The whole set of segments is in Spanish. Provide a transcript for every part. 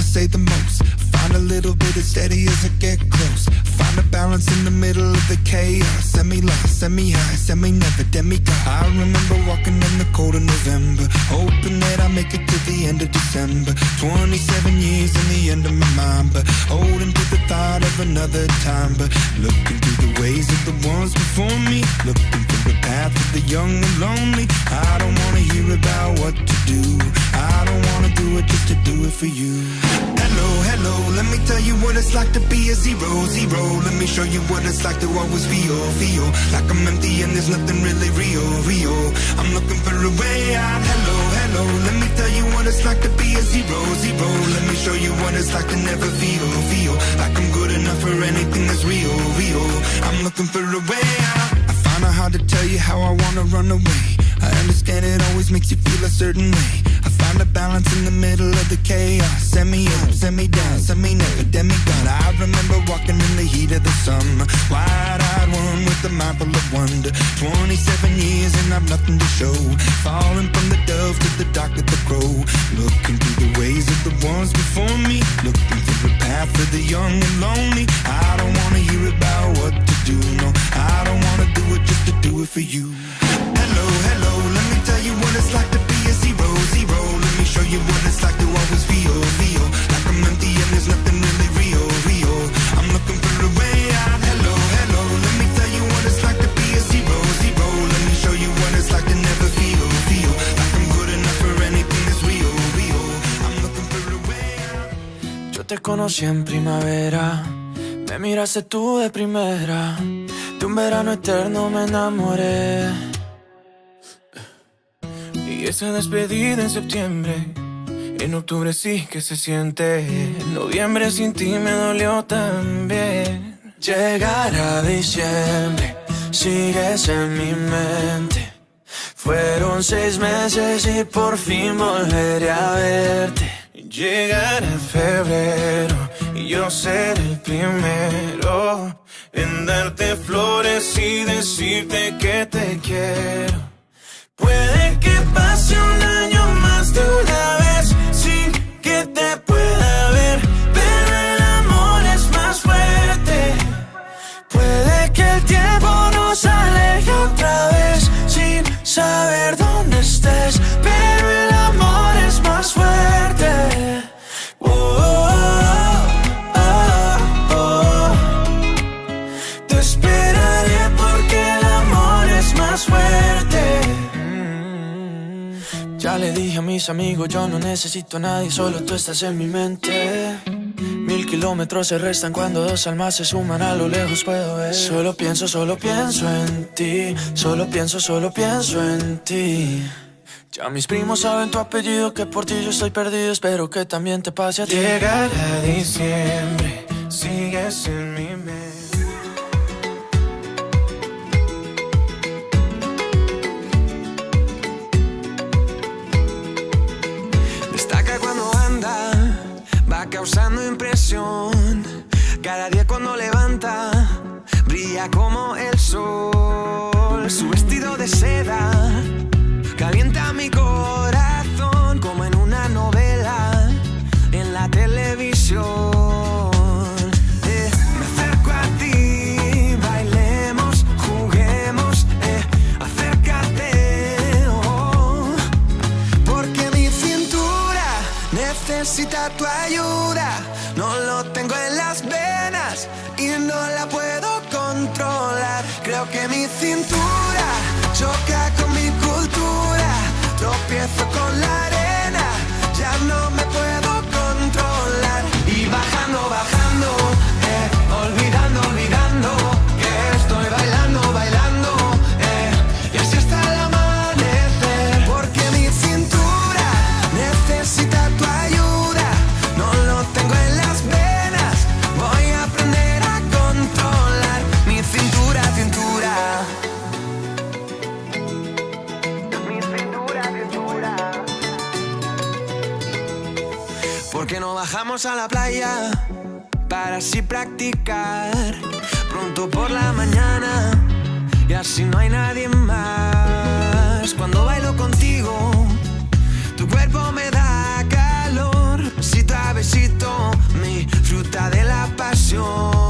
say the most. Find a little bit of steady as I get close. Find a balance in the middle of the chaos. Semi-lost, semi-high, semi-never, demigod. I remember walking in the cold of November, hoping that I make it to the end of December. 27 years in the end of my mind, but holding to the thought of another time. But looking through the ways of the ones before me, looking through the path of the young and lonely. I don't wanna hear about what to do. I don't wanna do it just to do it for you. Hello, hello, let me tell you what it's like to be a zero, zero. Let me show you what it's like to always feel, feel like I'm empty and there's nothing really real, real. I'm looking for a way out. Hello, hello, let me tell you what it's like to be a zero, zero. Let me show you what it's like to never feel, feel like I'm good enough for anything that's real, real. I'm looking for a way out. I find it hard to tell you how I wanna run away. I understand it always makes you feel a certain way. I find a balance in the middle of the chaos. Semi-up, semi-down, semi-never, demigod. I remember walking in the heat of the summer, wide-eyed one with a mind full of wonder. 27 years and I've nothing to show. Falling from the dove to the dark of the crow. Looking through the ways of the ones before me, looking through the path of the young and lonely. I don't wanna hear about what to do, no. I don't wanna do it just to do it for you. Hello, hello, let me tell you what it's like to be a zero, zero. Let me show you what it's like to always feel, feel like I'm empty and there's nothing really real, real. I'm looking for a way out. Hello, hello, let me tell you what it's like to be a zero, zero. Let me show you what it's like to never feel, feel like I'm good enough for anything that's real, real. I'm looking for a way out. Yo te conocí en primavera, me miraste tú de primera. De un verano eterno me enamoré. Y esa despedida en septiembre, en octubre sí que se siente. En noviembre sin ti me dolió también. Llegar a diciembre, sigues en mi mente. Fueron 6 meses y por fin volveré a verte. Llegar a febrero y yo seré el primero en darte flores y decirte que te quiero. Puede que pase un año más de una vez sin que te pueda ver, pero el amor es más fuerte. Puede que el tiempo nos aleje otra vez sin saber dónde estés, pero el amor es más fuerte. Oh, oh, oh, oh. Te esperaré porque el amor es más fuerte. Ya le dije a mis amigos, yo no necesito a nadie, solo tú estás en mi mente. 1000 kilómetros se restan cuando 2 almas se suman, a lo lejos puedo ver. Solo pienso en ti, solo pienso en ti. Ya mis primos saben tu apellido, que por ti yo estoy perdido, espero que también te pase a ti. Llegar a diciembre, sigues en mi mente. Destaca cuando anda, va causando impresión. Cada día cuando levanta, brilla como el sol. Su vestido de seda calienta mi corazón como en una novela en la televisión. Me acerco a ti, bailemos, juguemos, acércate, oh, porque mi cintura necesita tu ayuda. No lo tengo en las venas y no la puedo controlar. Creo que mi cintura choca con mi cultura. Tropiezo con la arena, ya no me puedo controlar. Y bajando, bajando, olvidando, olvidando que estoy bailando, bailando, y así hasta el amanecer. Porque mi cintura necesita tu ayuda. No lo tengo en las venas, voy a aprender a controlar mi cintura, cintura. ¿Por qué no bajamos a la playa para así practicar pronto por la mañana y así no hay nadie más? Cuando bailo contigo, tu cuerpo me da calor. Si necesito mi fruta de la pasión.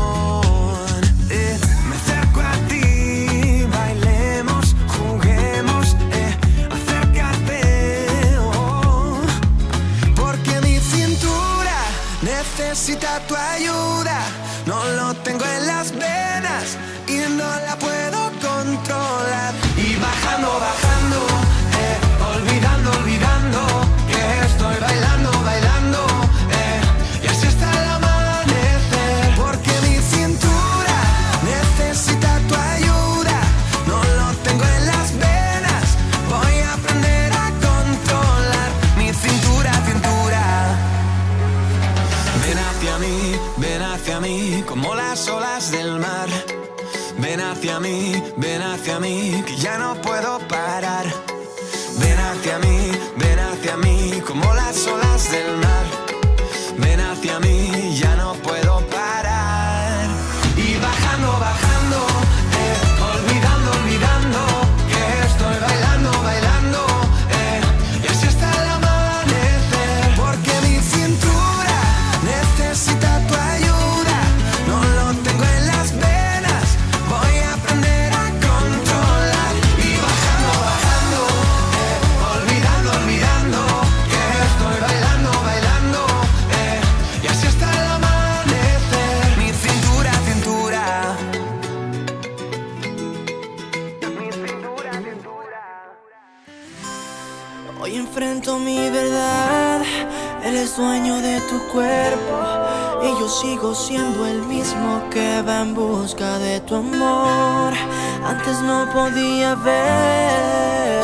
Me acerco a ti, bailemos, juguemos, acércate, oh, porque mi cintura necesita tu ayuda. No lo tengo en las venas y no la puedo controlar. Y bajando, bajando, olvidando, olvidando que estoy bailando, bailando, y así hasta el amanecer. Porque mi cintura necesita tu ayuda. No lo tengo en las venas, voy a aprender a controlar mi cintura, cintura. Ven hacia mí, como las olas del mar. Ven hacia mí, que ya no puedo parar. Ven hacia mí, como las olas del mar. Ven hacia mí, ya no puedo parar. Y bajando, bajando, olvidando, olvidando que estoy bailando, bailando, y así hasta el amanecer. Porque mi cintura necesita tu ayuda. No lo tengo en las venas, voy a aprender a controlar. Y bajando, bajando, olvidando, olvidando que estoy bailando, bailando, y así hasta el amanecer. Mi cintura, cintura. Mi cintura, cintura. Hoy enfrento mi verdad, él es dueño de tu cuerpo y yo sigo siendo el mismo que va en busca de tu amor. Antes no podía ver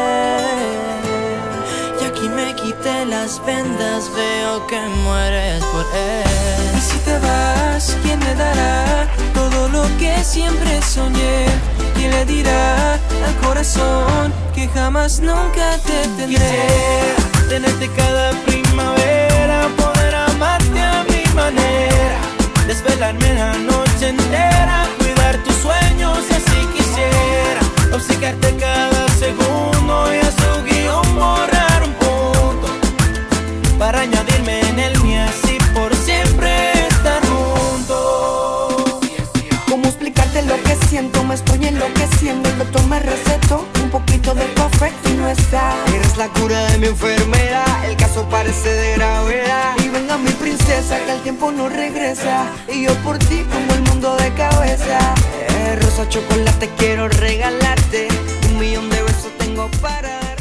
y aquí me quité las vendas, veo que mueres por él. Y si te vas, ¿quién me dará todo lo que siempre soñé? ¿Quién le dirá al corazón que jamás nunca te tendré? Quisiera tenerte cada primavera, poder amarte a mi manera, desvelarme la noche entera, cuidar tus sueños y así quisiera obcecarte cada segundo y a su guión borrar un punto para añadirme en el mío, así por siempre estar juntos. ¿Cómo explicarte lo que siento? Me estoy enloqueciendo. El doctor me recetó un poquito de café y no está. Eres la cura de mi enfermedad, el caso parece de gravedad. Y venga mi princesa, que el tiempo no regresa, y yo por ti pongo el mundo de cabeza. Rosa chocolate quiero regalarte, 1 millón de besos tengo para